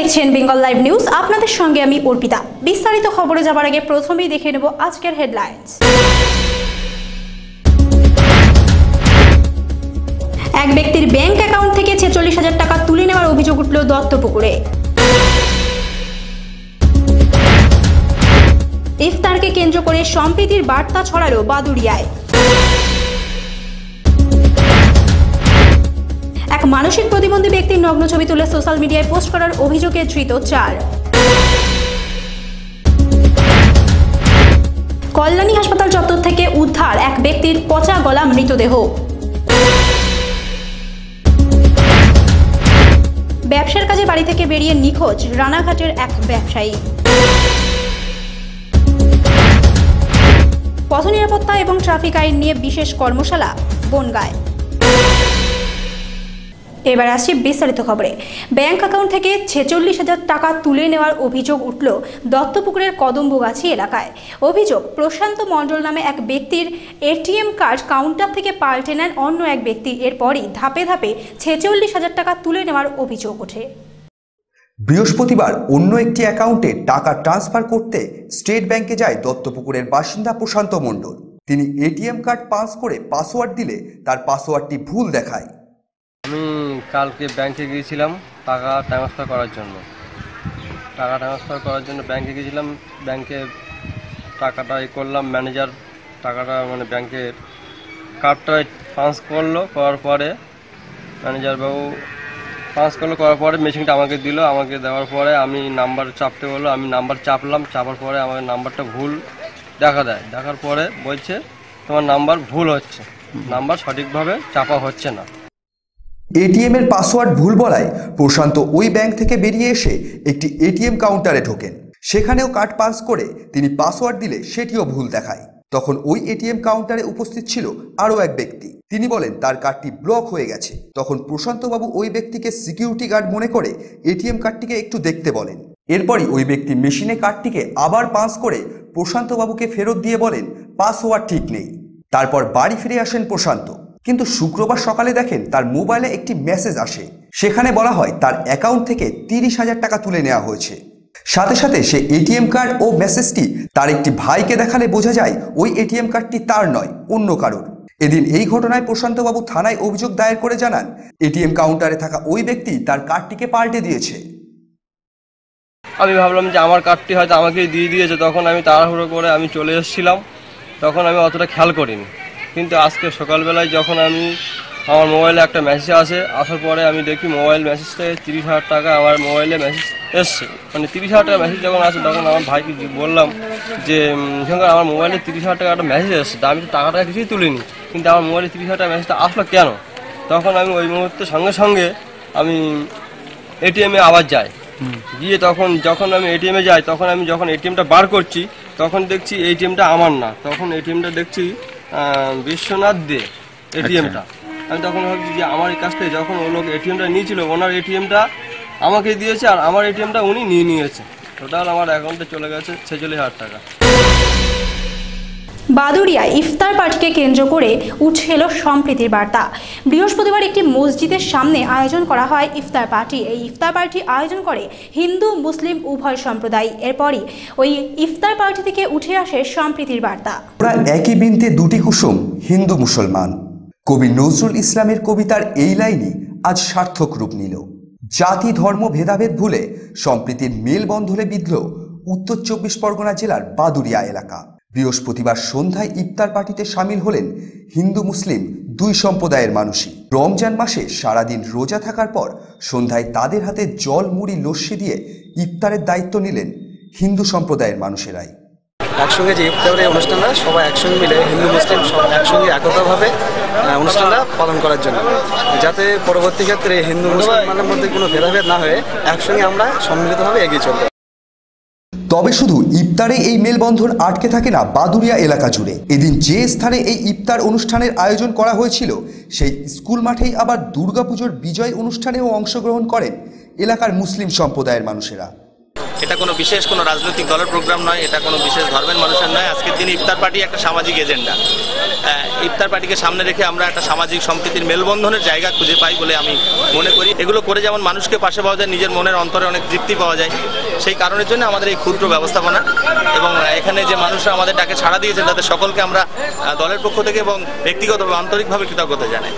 দেখছেন Bengal live news. আপনাদের সঙ্গে আমি অর্পিতা। বিস্তারিত খবরে যাবার আগে প্রথমেই দেখে নেব আজকের হেডলাইন্স। এক ব্যক্তির ব্যাংক অ্যাকাউন্ট থেকে 46,000 টাকা তুলে নেওয়ার অভিযোগ উঠল দত্তপুকুরে। ইফতারকে কেন্দ্র করে সম্প্রীতির বার্তা ছড়ালো বাদুড়িয়ায়। এক মানসিক প্রতিবন্ধী ব্যক্তির নগ্ন ছবি তুলে সোশ্যাল মিডিয়ায় পোস্ট করার অভিযোগে ধৃত 4। কল্যাণী হাসপাতাল চত্বর থেকে উদ্ধার এক ব্যক্তির পচা গলা মৃতদেহ। ব্যবসার কাজে বাড়ি থেকে বেরিয়ে নিখোঁজ রানাঘাটের এক ব্যবসায়ী। পথ নিরাপত্তা এবং ট্রাফিক আইন নিয়ে বিশেষ কর্মশালা বনগাঁয়। এবার আসছি বিস্তারিত খবরে। ব্যাংক অ্যাকাউন্ট থেকে 46,000 টাকা তুলে নেওয়ার অভিযোগ উঠল দত্তপুকুরের কদম্বগাছি এলাকায়। অভিযোগ, প্রশান্ত মণ্ডল নামে এক ব্যক্তির এটিএম কার্ড কাউন্টার থেকে পাল্টে নেন অন্য এক ব্যক্তি। এরপরই ধাপে ধাপে 46,000 টাকা তুলে নেওয়ার অভিযোগ ওঠে। বৃহস্পতিবার অন্য একটি অ্যাকাউন্টে টাকা ট্রান্সফার করতে স্টেট ব্যাংকে যায় দত্তপুকুরের বাসিন্দা প্রশান্ত মণ্ডল। তিনি এটিএম কার্ড পাস করে পাসওয়ার্ড দিলে তার পাসওয়ার্ডটি ভুল দেখায়। আমি কালকে ব্যাংকে গিয়েছিলাম টাকা ট্রান্সফার করার জন্য। ব্যাংকে গিয়েছিলাম। ব্যাংকে টাকাটা করলাম, ম্যানেজার টাকাটা ব্যাংকের কার্ডটা পাঞ্চ করলো, করার পরে ম্যানেজারবাবু পাঞ্চ করলো, করার পরে মেশিনটা আমাকে দিল। আমাকে দেওয়ার পরে আমি নাম্বার চাপতে বললো, আমি নাম্বার চাপলাম। চাপার পরে আমার নাম্বারটা ভুল দেখার পরে বলছে তোমার নাম্বার ভুল হচ্ছে, নাম্বার সঠিকভাবে চাপা হচ্ছে না। এটিএম এর পাসওয়ার্ড ভুল বলায় প্রশান্ত ওই ব্যাংক থেকে বেরিয়ে এসে একটি এটিএম কাউন্টারে ঢোকেন। সেখানেও কার্ড পাস করে তিনি পাসওয়ার্ড দিলে সেটিও ভুল দেখায়। তখন ওই এটিএম কাউন্টারে উপস্থিত ছিল আরও এক ব্যক্তি। তিনি বলেন তার কার্ডটি ব্লক হয়ে গেছে। তখন প্রশান্তবাবু ওই ব্যক্তিকে সিকিউরিটি গার্ড মনে করে এটিএম কার্ডটিকে একটু দেখতে বলেন। এরপরই ওই ব্যক্তি মেশিনে কার্ডটিকে আবার পাস করে প্রশান্তবাবুকে ফেরত দিয়ে বলেন পাসওয়ার্ড ঠিক নেই। তারপর বাড়ি ফিরে আসেন প্রশান্ত। কিন্তু শুক্রবার সকালে দেখেন তার মোবাইলে একটি মেসেজ আসে। সেখানে বলা হয় তার অ্যাকাউন্ট থেকে 30,000 টাকা তুলে নেওয়া হয়েছে। সাথে সাথে সে এটিএম কার্ড ও মেসেজটি তার একটি ভাইকে দেখালে বোঝা যায় ওই এটিএম কার্ডটি তার নয়, অন্য কারোর। এদিন এই ঘটনায় প্রশান্তবাবু থানায় অভিযোগ দায়ের করে জানান এটিএম কাউন্টারে থাকা ওই ব্যক্তি তার কার্ডটিকে পাল্টে দিয়েছে। আমি ভাবলাম যে আমার কার্ডটি হয়তো আমাকেই দিয়ে দিয়েছে। তখন আমি তাড়াহুড়ো করে আমি চলে এসেছিলাম। তখন আমি অতটা খেয়াল করিনি। কিন্তু আজকে সকালবেলায় যখন আমার মোবাইলে একটা মেসেজ আসার পরে আমি দেখি মোবাইল মেসেজ থেকে 30,000 টাকা আমার মোবাইলে মেসেজ এসছে। 30,000 টাকা মেসেজ যখন আসে তখন আমার ভাইকে বললাম যে আমার মোবাইলে 30,000 টাকা একটা মেসেজ এসছে, আমি তো টাকাটা কিছুই তুলিনি, কিন্তু আমার মোবাইলে 30,000 টাকা মেসেজটা আসলো কেন? তখন আমি ওই মুহূর্তে সঙ্গে সঙ্গে আমি এটিএমে আবার যাই। গিয়ে যখন আমি এটিএমে যাই, তখন আমি যখন এটিএমটা বার করছি তখন দেখছি এটিএমটা আমার না। তখন এটিএমটা দেখছি বিশ্বনাথ দে এটিএমটা। আমি তখন ভাবছি যে আমার এই কাছ থেকে যখন ও লোক এটিএমটা নিয়েছিল ওনার এটিএমটা আমাকে দিয়েছে আর আমার এটিএমটা উনি নিয়ে নিয়েছে। টোটাল আমার অ্যাকাউন্টে চলে গেছে 46,000 টাকা। বাদুড়িয়ায় ইফতার পার্টিকে কেন্দ্র করে উঠে এলো সম্প্রীতির বার্তা। বৃহস্পতিবার একটি মসজিদের সামনে আয়োজন করা হয় ইফতার পার্টি। এই ইফতার পার্টি আয়োজন করে হিন্দু মুসলিম উভয় সম্প্রদায়। এরপরই ওই ইফতার পার্টি থেকে উঠে আসে সম্প্রীতির বার্তা। ওরা একই বৃন্তে দুটি কুসুম, হিন্দু মুসলমান। কবি নজরুল ইসলামের কবিতার এই লাইনই আজ সার্থক রূপ নিল। জাতি ধর্ম ভেদাভেদ ভুলে সম্প্রীতির মেলবন্ধনে বিঁধল উত্তর 24 পরগনা জেলার বাদুড়িয়া এলাকা। বৃহস্পতিবার সন্ধ্যায় ইফতার পার্টিতে সামিল হলেন হিন্দু মুসলিম দুই সম্প্রদায়ের মানুষই। রমজান মাসে সারাদিন রোজা থাকার পর সন্ধ্যায় তাদের হাতে জল মুড়ি লস্যি দিয়ে ইফতারের দায়িত্ব নিলেন হিন্দু সম্প্রদায়ের মানুষেরাই। একসঙ্গে যে ইফতারের অনুষ্ঠানটা সবাই একসঙ্গে মিলে হিন্দু মুসলিম সব একসঙ্গে একতাভাবে অনুষ্ঠানটা পালন করার জন্য, যাতে পরবর্তী ক্ষেত্রে হিন্দু মুসলমানের মধ্যে কোনো ভেদাভেদ না হয়ে একসঙ্গে আমরা সম্মিলিতভাবে এগিয়ে চলব। তবে শুধু ইফতারে এই মেলবন্ধন আটকে থাকে না বাদুড়িয়া এলাকা জুড়ে। এদিন যে স্থানে এই ইফতার অনুষ্ঠানের আয়োজন করা হয়েছিল সেই স্কুল মাঠেই আবার দুর্গাপুজোর বিজয় অনুষ্ঠানেও অংশগ্রহণ করেন এলাকার মুসলিম সম্প্রদায়ের মানুষেরা। এটা কোনো বিশেষ কোনো রাজনৈতিক দলের প্রোগ্রাম নয়, এটা কোনো বিশেষ ধর্মের মানুষের নয়। আজকের দিনে ইফতার পার্টি একটা সামাজিক এজেন্ডা। ইফতার পার্টিকে সামনে রেখে আমরা একটা সামাজিক সম্প্রীতির মেলবন্ধনের জায়গা খুঁজে পাই বলে আমি মনে করি। এগুলো করে যেমন মানুষকে পাশে পাওয়া যায়, নিজের মনের অন্তরে অনেক তৃপ্তি পাওয়া যায়, সেই কারণের জন্য আমাদের এই ক্ষুদ্র ব্যবস্থাপনা। এবং এখানে যে মানুষরা আমাদের ডাকে সাড়া দিয়েছেন তাদের সকলকে আমরা দলের পক্ষ থেকে এবং ব্যক্তিগতভাবে আন্তরিকভাবে কৃতজ্ঞতা জানাই।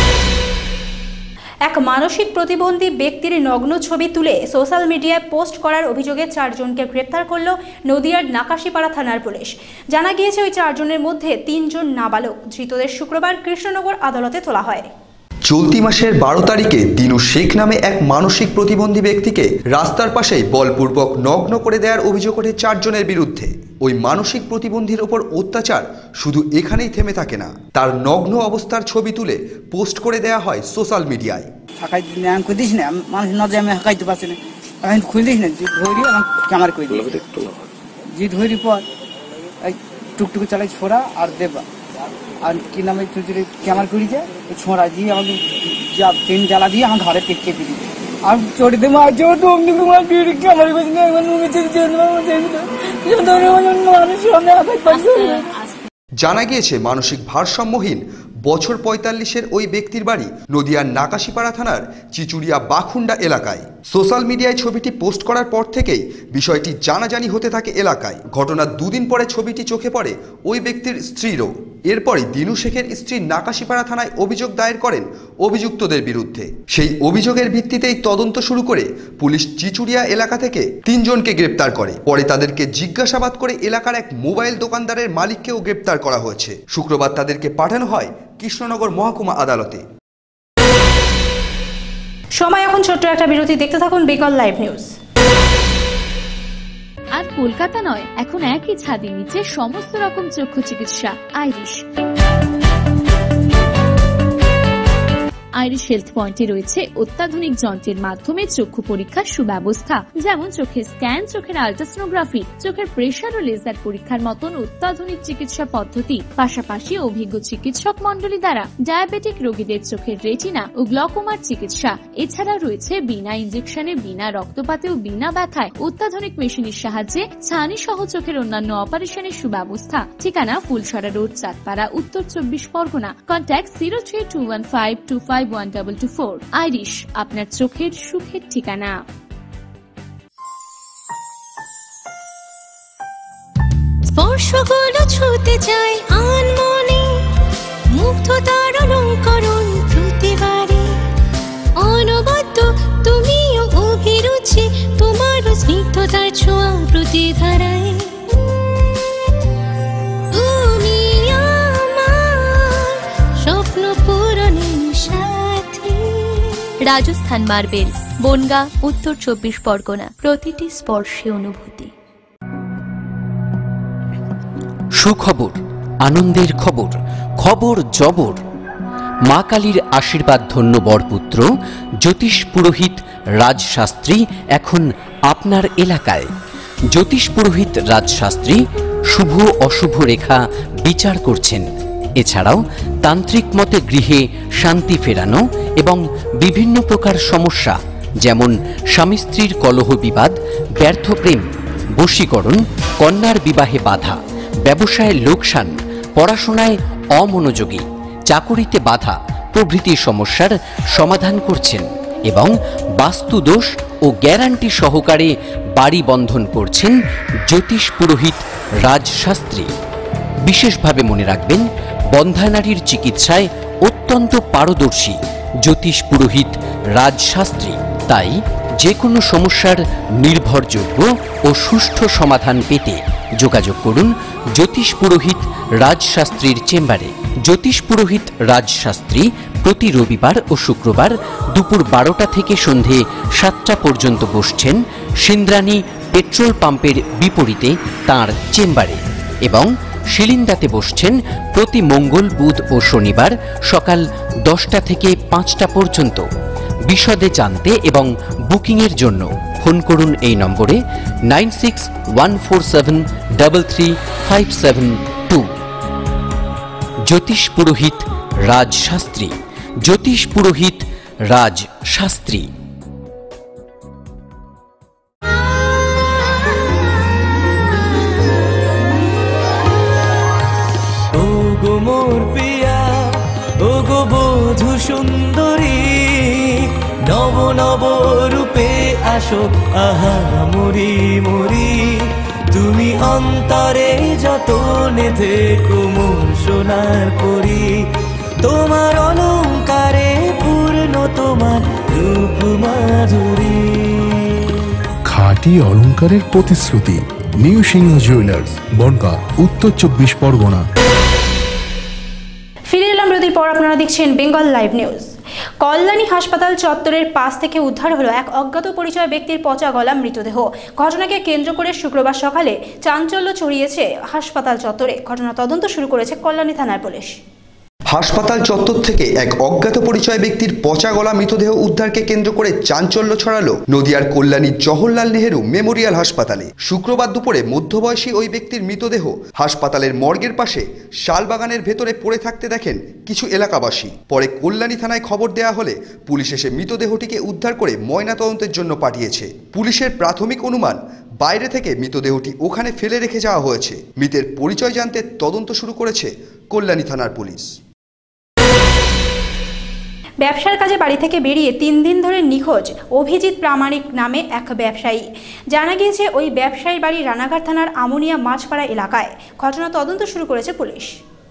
এক মানসিক প্রতিবন্ধী ব্যক্তির নগ্ন ছবি তুলে সোশ্যাল মিডিয়ায় পোস্ট করার অভিযোগে 4 জনকে গ্রেপ্তার করল নদিয়ার নাকাশিপাড়া থানার পুলিশ। জানা গিয়েছে ওই 4 জনের মধ্যে 3 জন নাবালক। ধৃতদের শুক্রবার কৃষ্ণনগর আদালতে তোলা হয়। চলতি মাসের 12 তারিখে দিনু শেখ নামে এক মানসিক প্রতিবন্ধী ব্যক্তিকে রাস্তার পাশেই বলপূর্বক নগ্ন করে দেওয়ার অভিযোগ ওঠে 4 জনের বিরুদ্ধে। ওই মানসিক প্রতিবন্ধীর ওপর অত্যাচার শুধু এখানেই থেমে থাকে না, তার নগ্ন অবস্থার ছবি তুলে পোস্ট করে দেওয়া হয় সোশ্যাল মিডিয়ায়। মানুষ নজরে আমি হাঁকাইতে পারছি না, আমি খুলিস না, ধরি আমার ক্যামেরা করে দিই, যে ধরি পর এই টুকটুকু চালাই ছোড়া আর দেবা আর কি নামে ক্যামেরা করি যে ছোঁড়া দিয়ে আমাকে ট্রেন জ্বালা দিয়ে আমার ঘরে পেটকে দিই আর চড়ে দেবো আর চোর তো অমনি ক্যামেরা করি না মানুষ। জানা গিয়েছে মানসিক ভারসাম্যহীন বছর 45-এর ওই ব্যক্তির বাড়ি নদিয়ার নাকাশিপাড়া থানার চিচুড়িয়া বাখুন্ডা এলাকায়। সোশ্যাল মিডিয়ায় ছবিটি পোস্ট করার পর থেকেই বিষয়টি জানাজানি হতে থাকে এলাকায়। ঘটনার 2 দিন পরে ছবিটি চোখে পড়ে ওই ব্যক্তির স্ত্রীরও। এরপরই দিনু শেখের স্ত্রী নাকাশিপাড়া থানায় অভিযোগ দায়ের করেন অভিযুক্তদের বিরুদ্ধে। সেই অভিযোগের ভিত্তিতেই তদন্ত শুরু করে পুলিশ চিচুড়িয়া এলাকা থেকে 3 জনকে গ্রেপ্তার করে। পরে তাদেরকে জিজ্ঞাসাবাদ করে এলাকার এক মোবাইল দোকানদারের মালিককেও গ্রেপ্তার করা হয়েছে। শুক্রবার তাদেরকে পাঠানো হয় কৃষ্ণনগর মহকুমা আদালতে। সময় এখন ছোট্ট একটা বিরতি, দেখতে থাকুন বেঙ্গল লাইভ নিউজ। আর কলকাতা নয়, এখন একই ছাদের নিচে সমস্ত রকম চক্ষু চিকিৎসা। আইরিশ হেলথ পয়েন্টে রয়েছে অত্যাধুনিক যন্ত্রের মাধ্যমে চক্ষু পরীক্ষার সুব্যবস্থা, যেমন চোখের স্ক্যান, চোখের আল্ট্রাসোনোগ্রাফি, চোখের প্রেসার ও লেজার পরীক্ষার মতন অত্যাধুনিক চিকিৎসা পদ্ধতি। পাশাপাশি অভিজ্ঞ চিকিৎসক মন্ডলী দ্বারা ডায়াবেটিক রোগীদের চোখের রেটিনা ও গ্লকোমার চিকিৎসা। এছাড়া রয়েছে বিনা ইনজেকশনে, বিনা রক্তপাতে ও বিনা ব্যথায় অত্যাধুনিক মেশিনের সাহায্যে ছানি সহ চোখের অন্যান্য অপারেশনের সুব্যবস্থা। ঠিকানা ফুলসরা রোড, চাঁদপাড়া, উত্তর 24 পরগনা। কন্ট্যাক্ট 032152512224। আইরিশ, আপনার চোখের সুখের ঠিকানা। স্পর্শগুলো ছুঁতে চাই আনমনে, মুগ্ধতার অলঙ্করণ প্রতিবারে অনবদ্য তুমিও অভিরুচি, তোমার স্নিগ্ধতার ছোঁয়া প্রতিধারায়। তুমি আমার স্বপ্ন পূরণের সাথী। রাজস্থান মার্বেল, বনগা, উত্তর 24 পরগনা। প্রতিটি স্পর্শে অনুভূতি। সুখবর, আনন্দের খবর, খবর জবর। মা কালীর আশীর্বাদ ধন্য বরপুত্র জ্যোতিষ পুরোহিত রাজশাস্ত্রী এখন আপনার এলাকায়। জ্যোতিষ পুরোহিত রাজশাস্ত্রী শুভ অশুভ রেখা বিচার করছেন। এছাড়াও তান্ত্রিক মতে গৃহে শান্তি ফেরানো এবং বিভিন্ন প্রকার সমস্যা, যেমন স্বামী স্ত্রীর কলহ বিবাদ, ব্যর্থ প্রেম, বশীকরণ, কন্যার বিবাহে বাধা, ব্যবসায় লোকসান, পড়াশোনায় অমনোযোগী, চাকুরিতে বাধা প্রভৃতি সমস্যার সমাধান করছেন এবং বাস্তুদোষ ও গ্যারান্টি সহকারে বাড়ি বন্ধন করছেন জ্যোতিষ পুরোহিত রাজশাস্ত্রী। বিশেষভাবে মনে রাখবেন, বন্ধ্যানারীর চিকিৎসায় অত্যন্ত পারদর্শী জ্যোতিষ পুরোহিত রাজশাস্ত্রী। তাই যে কোনো সমস্যার নির্ভরযোগ্য ও সুষ্ঠু সমাধান পেতে যোগাযোগ করুন জ্যোতিষ পুরোহিত রাজশাস্ত্রীর চেম্বারে। জ্যোতিষ পুরোহিত রাজশাস্ত্রী প্রতি রবিবার ও শুক্রবার দুপুর 12টা থেকে সন্ধে 7টা পর্যন্ত বসছেন সিন্দ্রানী পেট্রোল পাম্পের বিপরীতে তাঁর চেম্বারে, এবং শিলিন্দাতে বসছেন প্রতি মঙ্গল, বুধ ও শনিবার সকাল 10টা থেকে 5টা পর্যন্ত। বিশদে জানতে এবং বুকিংয়ের জন্য ফোন করুন এই নম্বরে 9614733572। জ্যোতিষ পুরোহিত রাজশাস্ত্রী, জ্যোতিষ পুরোহিত রাজশাস্ত্রী। বধূ সুন্দরী, নব নব রূপে আসো আহা মরি মরি, তুমি অন্তরে যতনে থেকো মোর সোনার পরি, তোমার অলংকারে পূর্ণ তোমার রূপ মাধুরী। খাঁটি অলংকারের প্রতিশ্রুতি, নিউ সিংহ জুয়েলার্স, বনগাঁ, উত্তর 24 পরগনা। ফিরে এলাম বিরতির পর, আপনারা দেখছেন বেঙ্গল লাইভ নিউজ। কল্যাণী হাসপাতাল চত্বরের পাশ থেকে উদ্ধার হলো এক অজ্ঞাত পরিচয় ব্যক্তির পচা গলা মৃতদেহ। ঘটনাকে কেন্দ্র করে শুক্রবার সকালে চাঞ্চল্য ছড়িয়েছে হাসপাতাল চত্বরে। ঘটনা তদন্ত শুরু করেছে কল্যাণী থানার পুলিশ। হাসপাতাল চত্বর থেকে এক অজ্ঞাত পরিচয় ব্যক্তির পচা গলা মৃতদেহ উদ্ধারকে কেন্দ্র করে চাঞ্চল্য ছড়ালো নদিয়ার কল্যাণীর জওহরলাল নেহেরু মেমোরিয়াল হাসপাতালে। শুক্রবার দুপুরে মধ্যবয়সী ওই ব্যক্তির মৃতদেহ হাসপাতালের মর্গের পাশে শালবাগানের ভেতরে পড়ে থাকতে দেখেন কিছু এলাকাবাসী। পরে কল্যাণী থানায় খবর দেওয়া হলে পুলিশ এসে মৃতদেহটিকে উদ্ধার করে ময়নাতদন্তের জন্য পাঠিয়েছে। পুলিশের প্রাথমিক অনুমান, বাইরে থেকে মৃতদেহটি ওখানে ফেলে রেখে যাওয়া হয়েছে। মৃতের পরিচয় জানতে তদন্ত শুরু করেছে কল্যাণী থানার পুলিশ। ব্যবসার কাজে বাড়ি থেকে বেরিয়ে 3 দিন ধরে নিখোঁজ অভিজিৎ প্রামাণিক নামে এক ব্যবসায়ী। জানা গিয়েছে ওই ব্যবসায়ীর বাড়ি রানাঘাট থানার আমনিয়া মাছপাড়া এলাকায়। ঘটনা তদন্ত শুরু করেছে পুলিশ।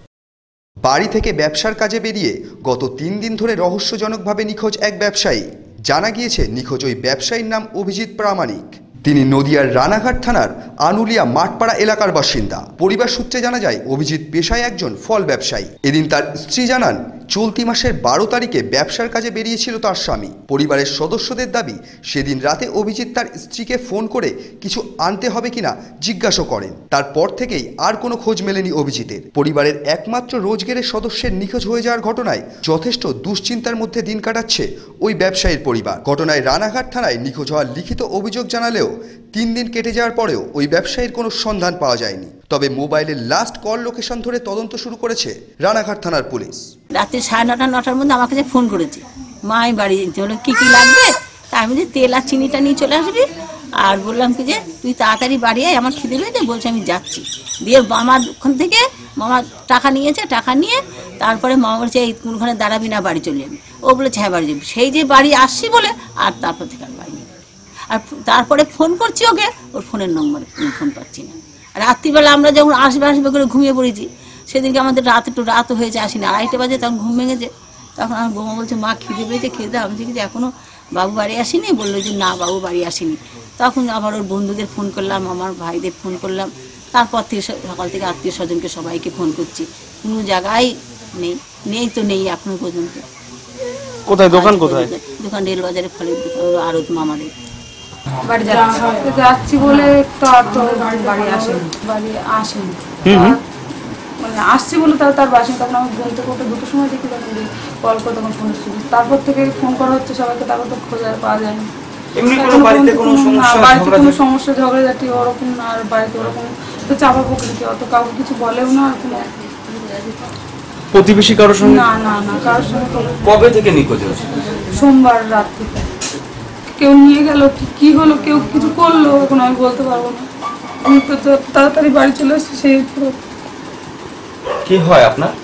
বাড়ি থেকে ব্যবসার কাজে বেরিয়ে গত 3 দিন ধরে রহস্যজনকভাবে নিখোঁজ এক ব্যবসায়ী। জানা গিয়েছে নিখোঁজ ওই ব্যবসায়ীর নাম অভিজিৎ প্রামাণিক। তিনি নদিয়ার রানাঘাট থানার আনুলিয়া মাঠপাড়া এলাকার বাসিন্দা। পরিবার সূত্রে জানা যায় অভিজিৎ পেশায় একজন ফল ব্যবসায়ী। এদিন তার স্ত্রী জানান চলতি মাসের 12 তারিখে ব্যবসার কাজে বেরিয়েছিল তার স্বামী। পরিবারের সদস্যদের দাবি সেদিন রাতে অভিজিৎ তার স্ত্রীকে ফোন করে কিছু আনতে হবে কিনা জিজ্ঞাসা করেন। তারপর থেকেই আর কোনো খোঁজ মেলেনি অভিজিতের। পরিবারের একমাত্র রোজগারের সদস্যের নিখোঁজ হয়ে যাওয়ার ঘটনায় যথেষ্ট দুশ্চিন্তার মধ্যে দিন কাটাচ্ছে ওই ব্যবসায়ীর পরিবার। ঘটনায় রানাঘাট থানায় নিখোঁজ হওয়ার লিখিত অভিযোগ জানালেও 3 দিন কেটে যাওয়ার পরেও ওই ব্যবসায়ীর কোনো সন্ধান পাওয়া যায়নি। তবে মোবাইলের লাস্ট কল লোকেশন ধরে তদন্ত শুরু করেছে রানাঘাট থানার পুলিশ। রাতে 9:30 9টার মধ্যে আমাকে যে ফোন করেছে, মা আমি বাড়ি যেতে হলো, কী কী লাগবে? তা আমি যে তেল আর চিনিটা নিয়ে চলে আসবি, আর বললাম কি যে তুই তাড়াতাড়ি বাড়ি আয়, আমার খিদে পেয়েছে। বলছে আমি যাচ্ছি। দিয়ে আমার ওখান থেকে মামা টাকা নিয়েছে, টাকা নিয়ে তারপরে মামা বলছে এই কোনখানে দাঁড়াবি না, বাড়ি চলে যাবি। ও বলেছে হ্যাঁ বাড়ি যাবি। সেই যে বাড়ি আসছি বলে আর তারপর থেকে আর বাড়ি নেই। আর তারপরে ফোন করছি ওকে, ওর ফোনের নম্বরে ফোন পাচ্ছি না। রাত্রিবেলা আমরা যখন আসবে করে ঘুমিয়ে পড়েছি, সেদিনকে আমাদের একটু রাত হয়েছে, আসিনি, 2:30 বাজে, তখন ঘুম ভেঙেছে। তখন আমার বৌমা বলছে মা খিদে পেয়েছে, খেতে। আমি দেখি যে এখনও বাবু বাড়ি আসেনি। বললো যে না বাবু বাড়ি আসেনি। তখন আবার ওর বন্ধুদের ফোন করলাম, আমার ভাইদের ফোন করলাম। তারপর থেকে সকাল থেকে আত্মীয় স্বজনকে সবাইকে ফোন করছি, কোনো জায়গায় নেই তো নেই এখনো পর্যন্ত। কোথায় দোকান? কোথায় দোকান? রেলবাজারে ফলের দোকান, আরত মামাদের বাড়ি যাচ্ছি বলে বাড়ি আসেনি মানে আসছি বলে তার বাসেন। তখন আমি ঘুম থেকে উঠে 2টোর সময় দেখি তখন কল করে তখন ফোনের সুবিধা। তারপর থেকে ফোন করা হচ্ছে সবাইকে, তারপর তো খোঁজা পাওয়া যায়নি। বাড়িতে কোনো সমস্যা ঝগড়াঝাটি ওরকম, আর বাড়িতে ওরকম তো চাপা প্রকৃতি, অত কাউকে কিছু বলেও না। আর কোনো প্রতিবেশী কারোর সঙ্গে? না না না, কারোর সঙ্গে। কবে থেকে নিখোঁজ হয়েছে? সোমবার রাত থেকে। কেউ নিয়ে গেল কি হলো, কেউ কিছু করলো, এখন আমি বলতে পারবো না। আমি তো তাড়াতাড়ি বাড়ি চলে এসেছি। সেই কি হয় আপনার?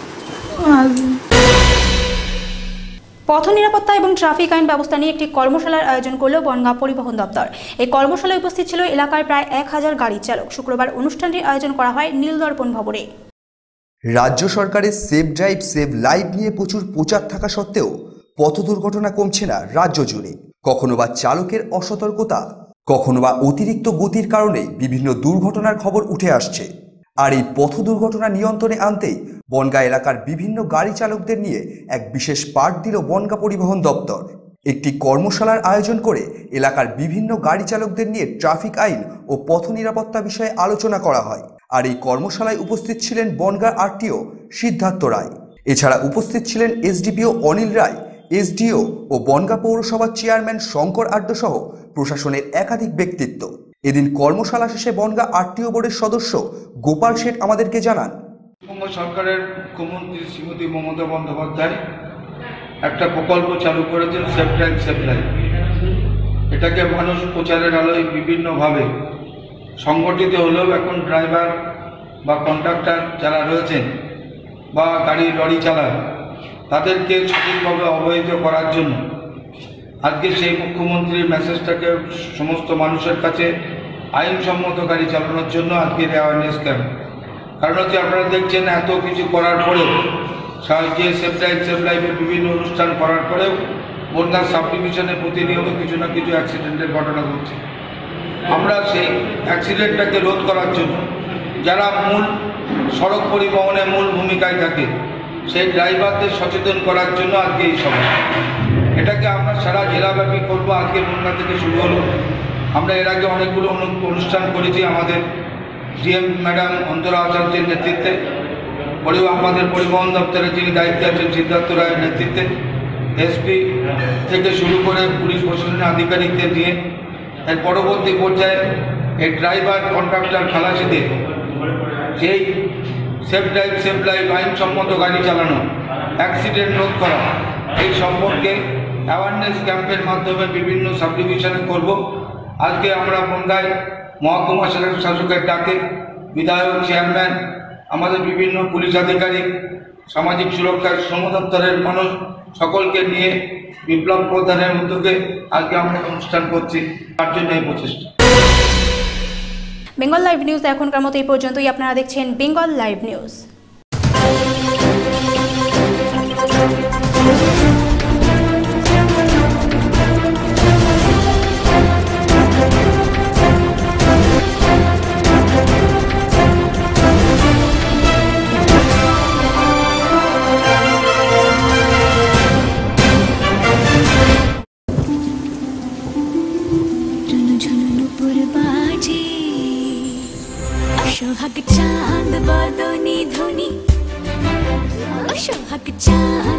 পথ নিরাপত্তা এবং ট্রাফিক আইন ব্যবস্থা নিয়ে একটি কর্মশালার আয়োজন করল বনগাঁ পরিবহন দপ্তর। এই কর্মশালায় উপস্থিত ছিল এলাকার প্রায় 1000 গাড়ি চালক। শুক্রবার অনুষ্ঠানটির আয়োজন করা হয় নীলদর্পণ ভবনে। রাজ্য সরকারের সেফ ড্রাইভ সেভ লাইভ নিয়ে প্রচুর প্রচার থাকা সত্ত্বেও পথ দুর্ঘটনা কমছে না রাজ্য জুড়ে। কখনো বা চালকের অসতর্কতা, কখনো বা অতিরিক্ত গতির কারণে বিভিন্ন দুর্ঘটনার খবর উঠে আসছে। আর এই পথ দুর্ঘটনা নিয়ন্ত্রণে আনতেই বনগাঁ এলাকার বিভিন্ন গাড়ি চালকদের নিয়ে এক বিশেষ পাঠ দিল বনগাঁ পরিবহন দপ্তর। একটি কর্মশালার আয়োজন করে এলাকার বিভিন্ন গাড়ি চালকদের নিয়ে ট্রাফিক আইন ও পথ নিরাপত্তা বিষয়ে আলোচনা করা হয়। আর এই কর্মশালায় উপস্থিত ছিলেন বনগাঁ আরটিও সিদ্ধার্থ রায়। এছাড়া উপস্থিত ছিলেন এসডিপিও অনিল রায়, এসডিও ও বনগাঁ পৌরসভার চেয়ারম্যান শঙ্কর আড্ড সহ প্রশাসনের একাধিক ব্যক্তিত্ব। এদিন কর্মশালা শেষে বনগাঁ আরটিও বোর্ডের সদস্য গোপাল শেঠ আমাদেরকে জানান, সরকারের মুখ্যমন্ত্রী শ্রীমতী মমতা বন্দ্যোপাধ্যায় একটা প্রকল্প চালু করেছেন, সেফ ড্রাইভ সেভ লাইভ। এটাকে মানুষ প্রচারের আলোয় বিভিন্নভাবে সংগঠিত হলেও এখন ড্রাইভার বা কন্ডাক্টর যারা রয়েছেন বা গাড়ি লরি চালান, তাদেরকে সঠিকভাবে অবহিত করার জন্য আজকে সেই মুখ্যমন্ত্রীর মেসেজটাকে সমস্ত মানুষের কাছে আইনসম্মত গাড়ি চালানোর জন্য আজকের অ্যাওয়ারনেস ক্যাম্প। কারণ হচ্ছে আপনারা দেখছেন এত কিছু করার পরেও যে সেফ লাইফের বিভিন্ন অনুষ্ঠান করার পরেও বনগাঁ সাব ডিভিশনে প্রতিনিয়ত কিছু না কিছু অ্যাক্সিডেন্টের ঘটনা ঘটছে। আমরা সেই অ্যাক্সিডেন্টটাকে রোধ করার জন্য যারা মূল সড়ক পরিবহনে মূল ভূমিকায় থাকে সেই ড্রাইভারদের সচেতন করার জন্য আজকে এই সভা। এটাকে আমরা সারা জেলাব্যাপী করবো। আজকে বনগাঁ থেকে শুরু হলো। আমরা এর আগে অনেকগুলো অনুষ্ঠান করেছি আমাদের ডিএম ম্যাডাম অন্তরা আচার্যের নেতৃত্বে, আমাদের পরিবহন দপ্তরের যিনি দায়িত্বে আছেন সিদ্ধার্থ রায়ের নেতৃত্বে, এসপি থেকে শুরু করে পুলিশ প্রশাসনের আধিকারিকদের নিয়ে এর পরবর্তী পর্যায়ে এই ড্রাইভার কন্ট্রাক্টর খালাসিদের যেই সেফ লাইফ আইনসম্মত গাড়ি চালানো, অ্যাক্সিডেন্ট রোধ করা, এই সম্পর্কে অ্যাওয়ারনেস ক্যাম্পের মাধ্যমে বিভিন্ন সাব ডিভিশনে করব। আজকে আমরা বনগাঁয় মহকুমা শাসকের ডাকে বিধায়ক, চেয়ারম্যান, আমাদের বিভিন্ন পুলিশ আধিকারিক, সামাজিক সুরক্ষার শ্রম দপ্তরের মানুষ সকলকে নিয়ে বিপ্লব প্রদানের উদ্যোগে আজকে আমরা অনুষ্ঠান করছি। তার জন্য এই প্রচেষ্টা। বেঙ্গল লাইভ নিউজ এখনকার মতো এই পর্যন্তই। আপনারা দেখছেন বেঙ্গল লাইভ নিউজ। সোহাগ চাঁদ বদনী ধনী, সোহাগ চাঁদ